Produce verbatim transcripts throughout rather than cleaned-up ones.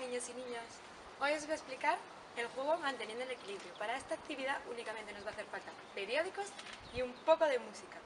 niños y niñas. Hoy os voy a explicar el juego manteniendo el equilibrio. Para esta actividad únicamente nos va a hacer falta periódicos y un poco de música.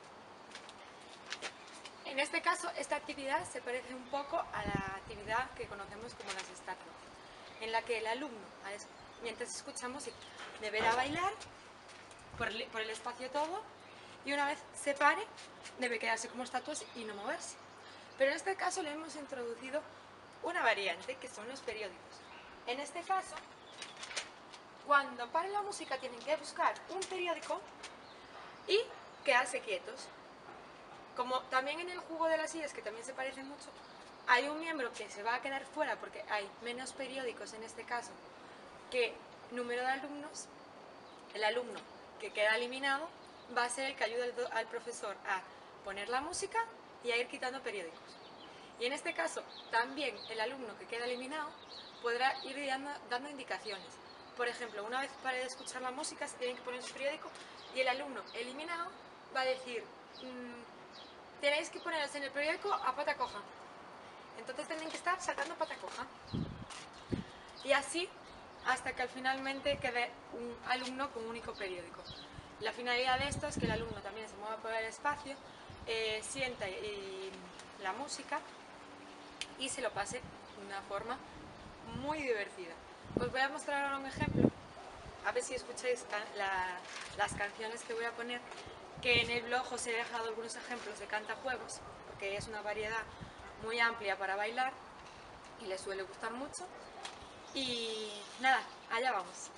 En este caso, esta actividad se parece un poco a la actividad que conocemos como las estatuas, en la que el alumno, mientras escucha música, deberá bailar por el espacio todo y una vez se pare, debe quedarse como estatuas y no moverse. Pero en este caso le hemos introducido una variante, que son los periódicos. En este caso, cuando pare la música tienen que buscar un periódico y quedarse quietos. Como también en el juego de las sillas, que también se parece mucho, hay un miembro que se va a quedar fuera porque hay menos periódicos en este caso que número de alumnos. El alumno que queda eliminado va a ser el que ayuda al profesor a poner la música y a ir quitando periódicos. Y en este caso, también el alumno que queda eliminado podrá ir dando, dando indicaciones. Por ejemplo, una vez pare de escuchar la música, se tienen que poner su periódico y el alumno eliminado va a decir mmm, tenéis que poneros en el periódico a pata coja. Entonces tienen que estar sacando pata coja. Y así hasta que finalmente quede un alumno con un único periódico. La finalidad de esto es que el alumno también se mueva por el espacio, eh, sienta y, la música y se lo pase de una forma muy divertida. Os voy a mostrar ahora un ejemplo, a ver si escucháis la, las canciones que voy a poner, que en el blog os he dejado algunos ejemplos de cantajuegos, porque es una variedad muy amplia para bailar y les suele gustar mucho. Y nada, allá vamos.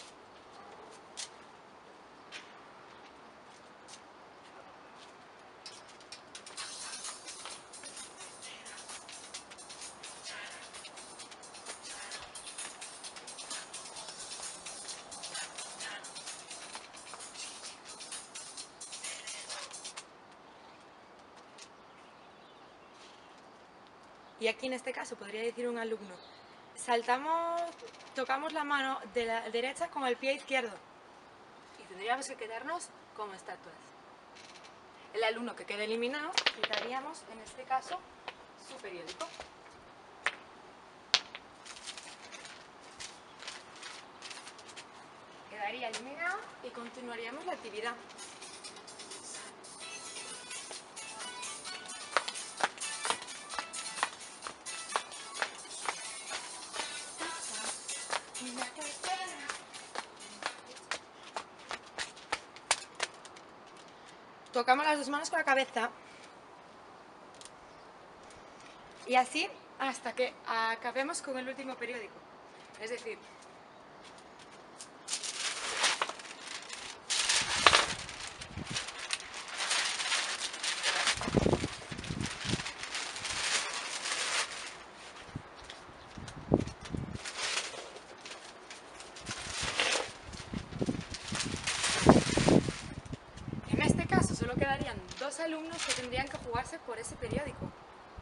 Y aquí en este caso podría decir un alumno, saltamos, tocamos la mano de la derecha con el pie izquierdo y tendríamos que quedarnos como estatuas. El alumno que quede eliminado, quitaríamos en este caso su periódico. Quedaría eliminado y continuaríamos la actividad. Tocamos las dos manos con la cabeza y así hasta que acabemos con el último periódico. Es decir, en este caso solo quedarían dos alumnos que tendrían que jugarse por ese periódico.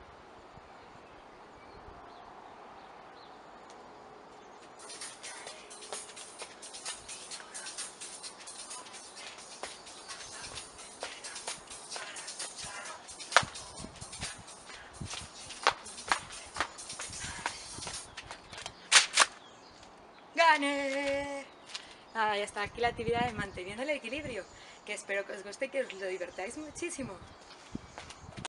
¡Gané! Ah, ya está aquí la actividad de manteniendo el equilibrio, que espero que os guste y que os lo divertáis muchísimo.